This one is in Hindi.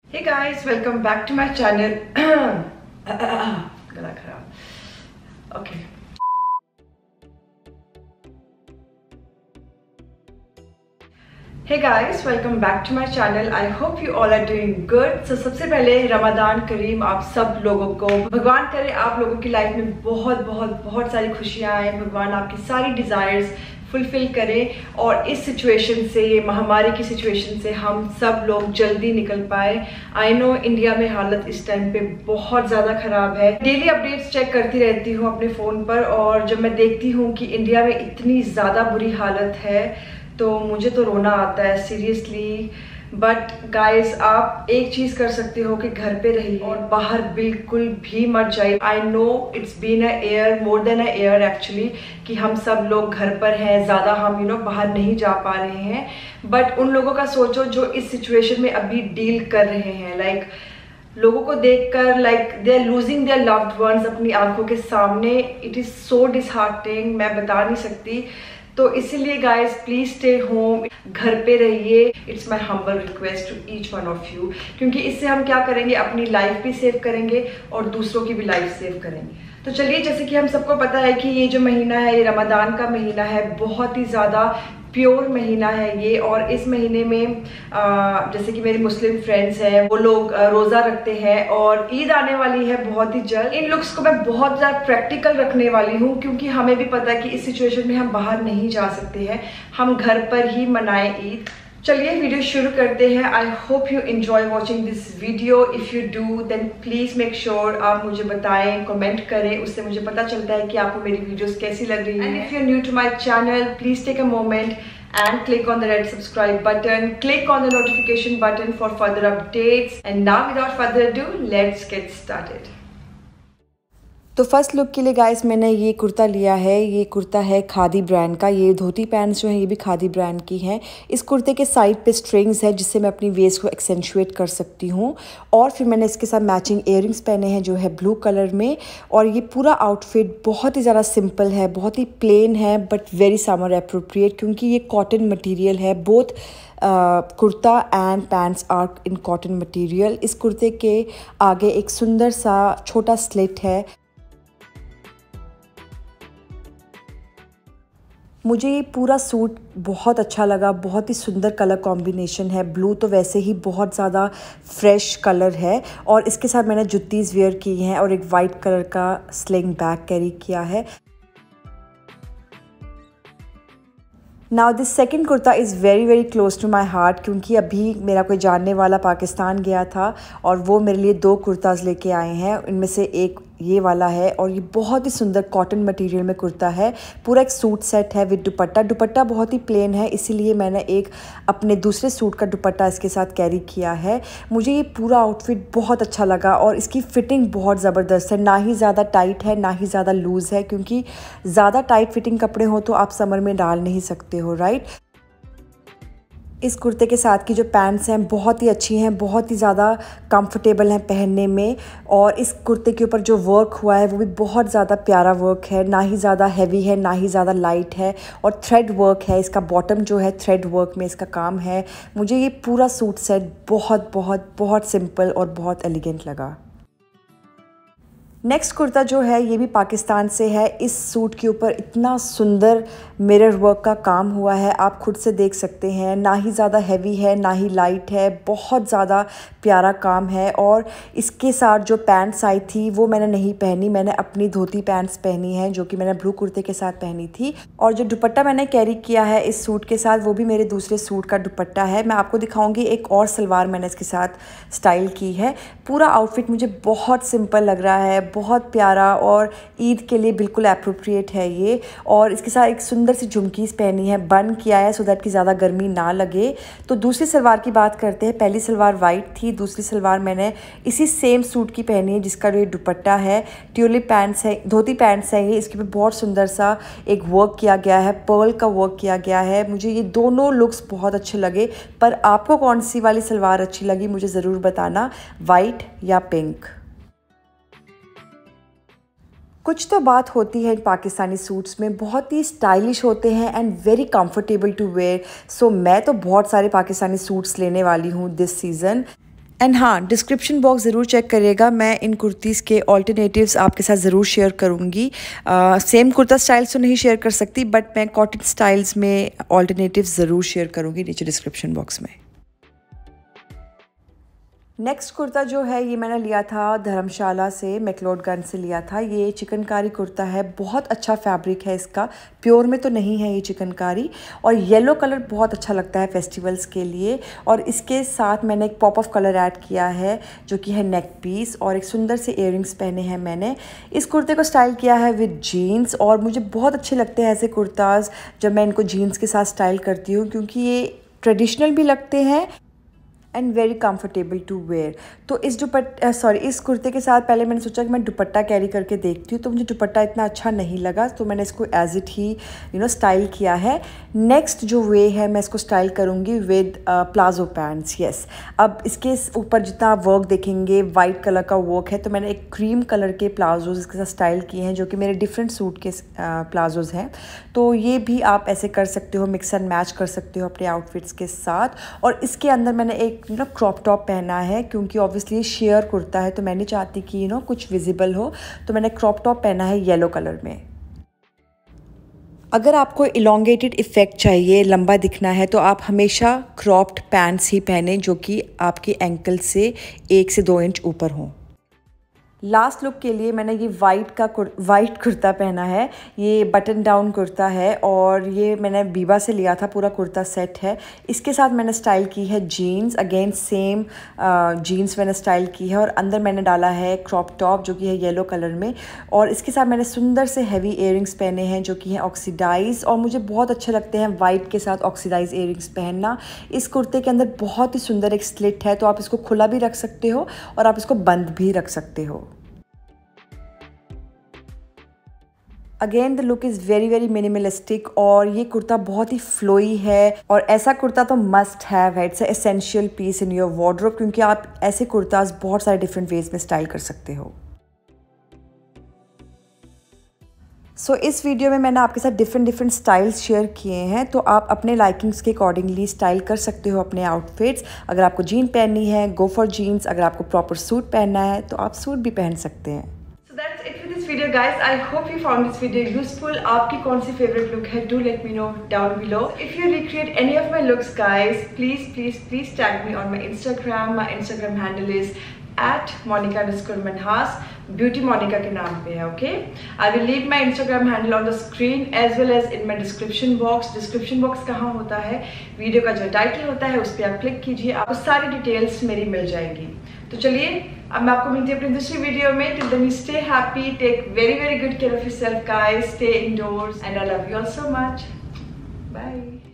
Hey guys, welcome back to my channel. गला खराब. Okay. Hey guys, welcome back to my channel. I hope you all are doing good. So सबसे पहले रमजान करीम आप सब लोगों को. भगवान करे आप लोगों की लाइफ में बहुत सारी खुशियाँ आए. भगवान आपकी सारी डिज़ायर्स फुलफिल करें और इस सिचुएशन से, ये महामारी की सिचुएशन से हम सब लोग जल्दी निकल पाए. आई नो इंडिया में हालत इस टाइम पे बहुत ज़्यादा ख़राब है. डेली अपडेट्स चेक करती रहती हूँ अपने फ़ोन पर और जब मैं देखती हूँ कि इंडिया में इतनी ज़्यादा बुरी हालत है तो मुझे तो रोना आता है सीरियसली. बट गाइस, आप एक चीज़ कर सकते हो कि घर पे रहिए और बाहर बिल्कुल भी मत जाइए. I know it's been a year, more than a year actually, कि हम सब लोग घर पर हैं. ज़्यादा हम बाहर नहीं जा पा रहे हैं. बट उन लोगों का सोचो जो इस सिचुएशन में अभी डील कर रहे हैं. लाइक लोगों को देखकर they are losing their loved ones अपनी आंखों के सामने. इट इज़ सो डिसहार्टनिंग, मैं बता नहीं सकती. तो इसीलिए गाइज प्लीज स्टे होम, घर पे रहिए. It's my humble request to each one of you, क्योंकि इससे हम क्या करेंगे, अपनी लाइफ भी सेव करेंगे और दूसरों की भी लाइफ सेव करेंगे. तो चलिए, जैसे कि हम सबको पता है कि ये जो महीना है, ये रमज़ान का महीना है, बहुत ही ज़्यादा प्योर महीना है ये. और इस महीने में जैसे कि मेरे मुस्लिम फ्रेंड्स हैं, वो लोग रोज़ा रखते हैं और ईद आने वाली है बहुत ही जल्द. इन लुक्स को मैं बहुत ज़्यादा प्रैक्टिकल रखने वाली हूँ क्योंकि हमें भी पता है कि इस सिचुएशन में हम बाहर नहीं जा सकते हैं. हम घर पर ही मनाएं ईद. चलिए वीडियो शुरू करते हैं. I hope you enjoy watching this video. If you do then please make sure आप मुझे बताएं, कमेंट करें. उससे मुझे पता चलता है कि आपको मेरी वीडियोस कैसी लग रही है. And if you are new to my channel, please take a moment and click on the red subscribe button, click on the notification button for further updates. And now without further ado, let's get started. तो फर्स्ट लुक के लिए गाइस मैंने ये कुर्ता लिया है. ये कुर्ता है खादी ब्रांड का. ये धोती पैंट्स जो है ये भी खादी ब्रांड की हैं. इस कुर्ते के साइड पे स्ट्रिंग्स है जिससे मैं अपनी वेस्ट को एक्सेंचुएट कर सकती हूँ. और फिर मैंने इसके साथ मैचिंग इयररिंग्स पहने हैं जो है ब्लू कलर में. और ये पूरा आउटफिट बहुत ही ज़्यादा सिंपल है, बहुत ही प्लेन है बट वेरी समर एप्रोप्रिएट, क्योंकि ये कॉटन मटीरियल है. Both kurta and pants are in cotton material. इस कुर्ते के आगे एक सुंदर सा छोटा स्लिट है. मुझे ये पूरा सूट बहुत अच्छा लगा. बहुत ही सुंदर कलर कॉम्बिनेशन है. ब्लू तो वैसे ही बहुत ज़्यादा फ्रेश कलर है. और इसके साथ मैंने जुत्तीज़ वेयर की हैं और एक वाइट कलर का स्लिंग बैग कैरी किया है. Now this second kurta is very close to my heart, क्योंकि अभी मेरा कोई जानने वाला पाकिस्तान गया था और वो मेरे लिए 2 कुर्ताज़ लेके आए हैं. इनमें से एक ये वाला है और ये बहुत ही सुंदर कॉटन मटेरियल में कुर्ता है. पूरा एक सूट सेट है विद दुपट्टा. दुपट्टा बहुत ही प्लेन है, इसीलिए मैंने एक अपने दूसरे सूट का दुपट्टा इसके साथ कैरी किया है. मुझे ये पूरा आउटफिट बहुत अच्छा लगा और इसकी फ़िटिंग बहुत ज़बरदस्त है. ना ही ज़्यादा टाइट है ना ही ज़्यादा लूज़ है, क्योंकि ज़्यादा टाइट फिटिंग कपड़े हो तो आप समर में डाल नहीं सकते हो, राइट. इस कुर्ते के साथ की जो पैंट्स हैं बहुत ही अच्छी हैं, बहुत ही ज़्यादा कंफर्टेबल हैं पहनने में. और इस कुर्ते के ऊपर जो वर्क हुआ है वो भी बहुत ज़्यादा प्यारा वर्क है. ना ही ज़्यादा हैवी है ना ही ज़्यादा लाइट है. और थ्रेड वर्क है. इसका बॉटम जो है थ्रेड वर्क में इसका काम है. मुझे ये पूरा सूट सेट बहुत सिंपल और बहुत एलिगेंट लगा. नेक्स्ट कुर्ता जो है ये भी पाकिस्तान से है. इस सूट के ऊपर इतना सुंदर मिरर वर्क का काम हुआ है, आप खुद से देख सकते हैं. ना ही ज़्यादा हैवी है ना ही लाइट है, बहुत ज़्यादा प्यारा काम है. और इसके साथ जो पैंट्स आई थी वो मैंने नहीं पहनी, मैंने अपनी धोती पैंट्स पहनी है जो कि मैंने ब्लू कुर्ते के साथ पहनी थी. और जो दुपट्टा मैंने कैरी किया है इस सूट के साथ वो भी मेरे दूसरे सूट का दुपट्टा है. मैं आपको दिखाऊंगी. एक और सलवार मैंने इसके साथ स्टाइल की है. पूरा आउटफिट मुझे बहुत सिंपल लग रहा है, बहुत प्यारा और ईद के लिए बिल्कुल एप्रोप्रिएट है ये. और इसके साथ एक सुंदर सी झुमकीज़ पहनी है, बन किया है सो दैट कि ज़्यादा गर्मी ना लगे. तो दूसरी सलवार की बात करते हैं. पहली सलवार वाइट थी, दूसरी सलवार मैंने इसी सेम सूट की पहनी है जिसका जो ये दुपट्टा है. ट्यूलिप पैंट्स है, धोती पैंट्स है ये. इसके ऊपर बहुत सुंदर सा एक वर्क किया गया है, पर्ल का वर्क किया गया है. मुझे ये दोनों लुक्स बहुत अच्छे लगे. पर आपको कौन सी वाली सलवार अच्छी लगी मुझे ज़रूर बताना, वाइट या पिंक. कुछ तो बात होती है पाकिस्तानी सूट्स में, बहुत ही स्टाइलिश होते हैं and very comfortable to wear. So मैं तो बहुत सारे पाकिस्तानी सूट्स लेने वाली हूँ दिस सीज़न. एंड हाँ, डिस्क्रिप्शन बॉक्स ज़रूर चेक करिएगा, मैं इन कुर्तीज़ के ऑल्टरनेटिव्स आपके साथ ज़रूर शेयर करूँगी। सेम कुर्ता स्टाइल्स तो नहीं शेयर कर सकती, बट मैं कॉटन स्टाइल्स में ऑल्टरनेटिव्स ज़रूर शेयर करूँगी नीचे डिस्क्रिप्शन बॉक्स में। नेक्स्ट कुर्ता जो है ये मैंने लिया था धर्मशाला से, मैक्लोडगंज से लिया था। ये चिकनकारी कुर्ता है, बहुत अच्छा फैब्रिक है इसका, प्योर में तो नहीं है ये चिकनकारी, और येलो कलर बहुत अच्छा लगता है फेस्टिवल्स के लिए। और इसके साथ मैंने एक पॉप ऑफ कलर ऐड किया है जो कि है नेक पीस, और एक सुंदर से इयररिंग्स पहने हैं मैंने। इस कुर्ते को स्टाइल किया है विद जीन्स, और मुझे बहुत अच्छे लगते हैं ऐसे कुर्ताज़ जब मैं इनको जीन्स के साथ स्टाइल करती हूँ, क्योंकि ये ट्रेडिशनल भी लगते हैं and very comfortable to wear. तो इस कुर्ते के साथ पहले मैंने सोचा कि मैं दुपट्टा कैरी करके देखती हूँ, तो मुझे दुपट्टा इतना अच्छा नहीं लगा, तो मैंने इसको एज इट ही स्टाइल किया है। नेक्स्ट जो वे है मैं इसको स्टाइल करूँगी विद प्लाजो पैंट्स। यस, अब इसके ऊपर जितना आप वर्क देखेंगे वाइट कलर का वर्क है, तो मैंने एक क्रीम कलर के प्लाजोज इसके साथ स्टाइल किए हैं जो कि मेरे डिफरेंट सूट के प्लाजोज हैं। तो ये भी आप ऐसे कर सकते हो, मिक्स एंड मैच कर सकते हो अपने आउटफिट्स के साथ। और इसके अंदर मैंने एक क्रॉप टॉप पहना है, क्योंकि ऑब्वियसली शेयर कुर्ता है तो मैं नहीं चाहती कि कुछ विजिबल हो, तो मैंने क्रॉप टॉप पहना है येलो कलर में। अगर आपको इलोंगेटेड इफ़ेक्ट चाहिए, लंबा दिखना है, तो आप हमेशा क्रॉप्ड पैंट्स ही पहने जो कि आपके एंकल से 1 से 2 इंच ऊपर हों। लास्ट लुक के लिए मैंने ये वाइट कुर्ता पहना है। ये बटन डाउन कुर्ता है और ये मैंने बीबा से लिया था, पूरा कुर्ता सेट है। इसके साथ मैंने स्टाइल की है जीन्स, अगेन सेम जीन्स मैंने स्टाइल की है, और अंदर मैंने डाला है क्रॉप टॉप जो कि है येलो कलर में। और इसके साथ मैंने सुंदर से हैवी इयररिंग्स पहने हैं जो कि हैं ऑक्सीडाइज, और मुझे बहुत अच्छे लगते हैं वाइट के साथ ऑक्सीडाइज इयररिंग्स पहनना। इस कुर्ते के अंदर बहुत ही सुंदर एक स्लिट है, तो आप इसको खुला भी रख सकते हो और आप इसको बंद भी रख सकते हो। Again the look is very very minimalistic, और ये कुर्ता बहुत ही फ्लोई है, और ऐसा कुर्ता तो मस्ट हैव है, it's essential piece in your wardrobe, क्योंकि आप ऐसे कुर्ताज बहुत सारे डिफरेंट वेज में स्टाइल कर सकते हो। सो इस वीडियो में मैंने आपके साथ डिफरेंट स्टाइल्स शेयर किए हैं, तो आप अपने लाइकिंग्स के अकॉर्डिंगली स्टाइल कर सकते हो अपने आउटफिट्स। अगर आपको जीन पहननी है, गो फॉर जीन्स। अगर आपको प्रॉपर सूट पहनना है तो आप सूट भी पहन सकते हैं। That's it for this video, guys. I hope you found this video useful. आपकी कौन सी favorite look है? Do let me know down below. If you recreate any of my looks, guys, please tag me on my Instagram. My Instagram handle is @Monica_Manhas. Beauty Monica के नाम पे है, okay? I will leave my Instagram handle on the screen as well as in my description box. Description box कहाँ होता है? वीडियो का जो टाइटल होता है उस पर आप क्लिक कीजिए, आपको सारी डिटेल्स मेरी मिल जाएंगी। तो चलिए अब मैं आपको मिलती हूँ अपनी दूसरी वीडियो में। Till then stay happy, take very good care of yourself guys, stay indoors and I love you all so much. Bye.